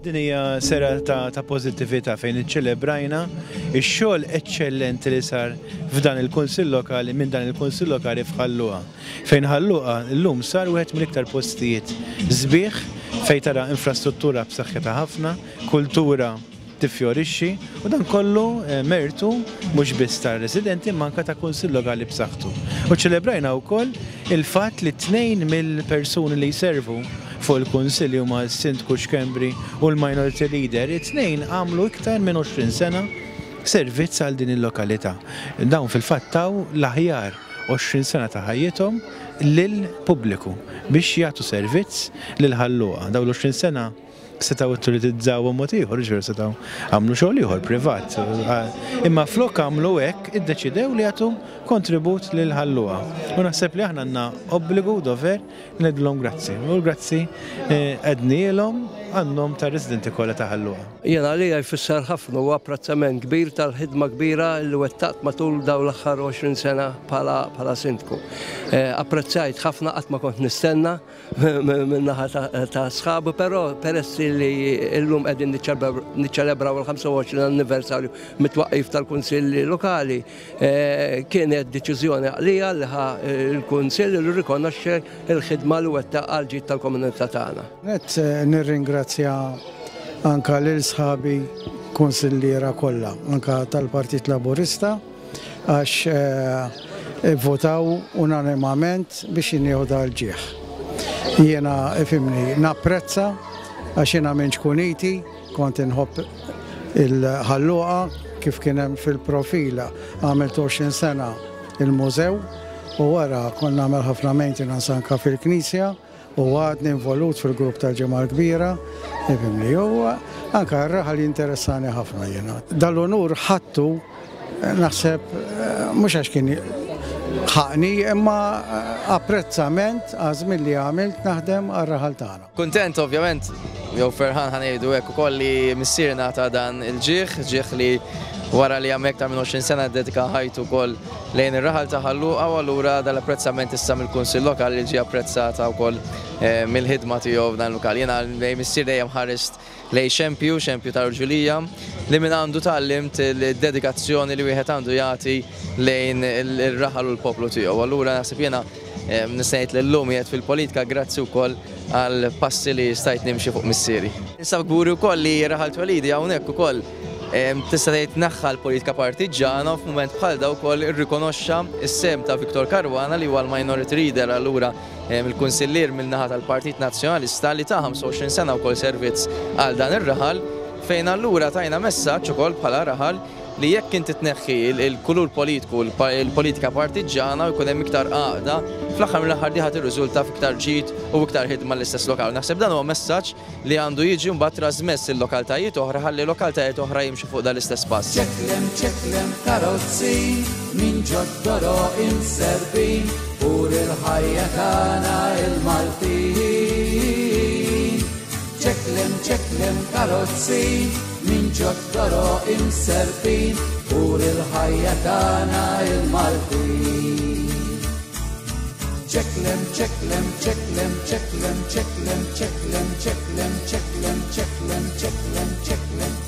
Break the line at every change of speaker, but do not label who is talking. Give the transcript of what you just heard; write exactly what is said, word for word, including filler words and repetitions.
Din hija sera ta', ta pożittività fejn iċċelebrajna ix-xogħol eċċellenti li sar f'dan il-Kunsill Lokali minn dan il-Kunsill Lokali f'Ħalluqa. Fejn Ħalluqa llum sar wieħed mill-iktar postijiet sbieħ fejn tara infrastruttura b'saħħitha ħafna, kultura tifjorixxi u dan kollu mertu mhux biss tar-residenti imma anke ta' Kunsill Lokali b'saħħtu. U ċċelebrajna wkoll il-fatt li tnejn mill-persuni li jservu fuq il-Kunsill huma s-Sindku Xkembri u l-Minority Leader, it-tnejn għamlu iktar minn għoxrin sena servizz għal din il-lokalità. Dawn fil-fatt taw l-aħjar għoxrin sena ta' ħajjithom lill-pubbliku biex jagħtu servizz lil Ħalluqa. Dawn l-għoxrin sena setaw it-turitizzaw mod ieħor, ġifier setaw għamlu xogħol ieħor privat. Imma flok għamlu hekk iddeċidew li jagħtu kontribut lil Ħalluqa. U naħseb li aħna għandna obbligu dover ngħidulhom grazzi. U grazzi għednielhom għandhom ta' residenti kollha ta' Ħalluqa.
Jiena għalija jfisser ħafna u apprezzament kbir tal-ħidma kbira li wettaqt matul dawn l-aħħar għoxrin sena bħala sindku. Apprezzajt ħafna qatt ma kont nistenna min-naħa ta' sħabu, però peress li llum qegħdin niċċelebraw il-ħamsa u għoxrin anniversarju mit-twaqqif tal-Kunsilli Lokali, kienet deċiżjoni għalija li ħa il-Kunsill li rikonoxxi l-ħidma li wettaq għal ġid tal-komunità tagħna.
Qed nirringrazzja anke lil sħabi kunsilliera kollha, anke tal-Partit Laburista għax votaw unanimament biex jinieħu dal-ġieħ. Jiena ifimni napprezza għax jiena minn Ċkuniti kont inħobb il-Ħalluqa kif kien hemm fil-profila għamilt għoxrin sena il-mużew u wara konna nagħmel ħafna maintenance anke fil-Knisja u għadni involut fil-grupp tal-Ġimgħa Kbira, ifimni u anke r-raħal jinteressani ħafna jiena. Dal-onur ħadtu naħseb mhux għax kien ħaqni imma apprezzament għażmien li għamilt naħdem għar-raħal tagħna.
Kuntent ovvjament, jew ferħan ħanejdu hekk ukoll li missierna ta' dan il-ġieħ, ġieħ li wara li għamek ta' minn għoxrin sena dedika ħajtu wkoll lejn ir-raħal ta' Ħalluqa u allura dal-apprezzament issa mill-Kunsill Lokali li ġie apprezzata wkoll mill-ħidma tiegħu f'dan il-lokal. Jiena missier dejjem ħarist lejn xempju, xempju ta' Urġulija, li minn għandu tallimt il-dedikazzjoni li wieħed għandu jagħti lejn ir-raħal u l-poplu tiegħu. Allura naħseb jiena nista' ngħid lillum qiegħed fil-politika grazzi wkoll għal passi li stajt nimxi fuq missieri. Issa gburi wkoll li raħal Twelidi hawnhekk ukoll tista' tgħid naħħa l-politika partiġana u f'mument bħal dawn ukoll irrikonoxxa s-sem ta' Viktor Caruana li huwa l-Minority Leader allura il-Kunsillier mill-naħa tal-Partit Nazzjonalista li ta' ħamsa u għoxrin sena wkoll servizz għal dan ir-raħal fejn allura tajna messaġġ ukoll bħala raħal li jekk inti tneħħi il-kulur politiku, il-politika partiġana u jkun hemm iktar għaqda, fl-aħħar mill-aħħar di ħadd irriżulta f'iktar ġid u iktar ħidma l-istess lokal. Naħseb dan huwa messaġġ li għandu jiġi mbagħad trasmess il-lokaltajiet oħra ħalli lokaltajiet oħra jimxu fuq dan l-istess pass.
ċeklem ċeklem karozzi min ġoddoro imserbin pur il-ħajja tagħna il-Maltin. ċeklem ċeklem karozzi min ġoddoro imserbin pur il-ħajja tagħna il-Maltin. ċeklem ċeklem ċeklem ċeklem ċeklem ċeklem ċeklem ċeklem ċeklem ċeklem ċeklem